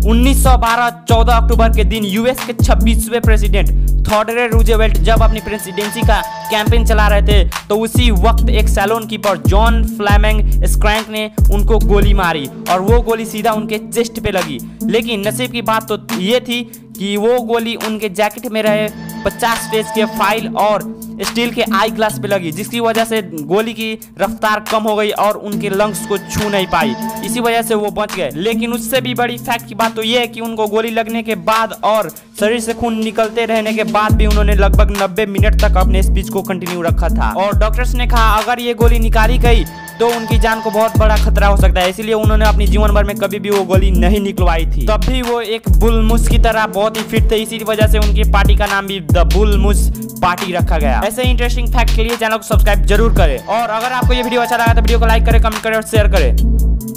1912 14 अक्टूबर के दिन यूएस के 26वें प्रेसिडेंट थियोडोर रूजवेल्ट जब अपनी प्रेसिडेंसी का कैंपेन चला रहे थे तो उसी वक्त एक saloon keeper John Flammang Schrank ने उनको गोली मारी और वो गोली सीधा उनके चेस्ट पे लगी। लेकिन नसीब की बात तो ये थी कि वो गोली उनके जैकेट में रहे 50 पेज के फाइल और स्टील के आई ग्लास पे लगी, जिसकी वजह से गोली की रफ्तार कम हो गई और उनके लंग्स को छू नहीं पाई। इसी वजह से वो बच गए। लेकिन उससे भी बड़ी फैक्ट की बात तो ये है कि उनको गोली लगने के बाद और शरीर से खून निकलते रहने के बाद भी उन्होंने लगभग 90 मिनट तक अपने स्पीच को कंटिन्यू रखा था। और डॉक्टर्स ने कहा अगर ये गोली निकाली गई तो उनकी जान को बहुत बड़ा खतरा हो सकता है, इसलिए उन्होंने अपनी जीवन भर में कभी भी वो गोली नहीं निकलवाई थी। तब भी वो एक बुलमुस की तरह बहुत ही फिट थे, इसी वजह से उनकी पार्टी का नाम भी द बुलमुस पार्टी रखा गया। ऐसे इंटरेस्टिंग फैक्ट के लिए चैनल को सब्सक्राइब जरूर करें और अगर आपको ये वीडियो अच्छा लगा तो वीडियो को लाइक करें, कमेंट करें और शेयर करें।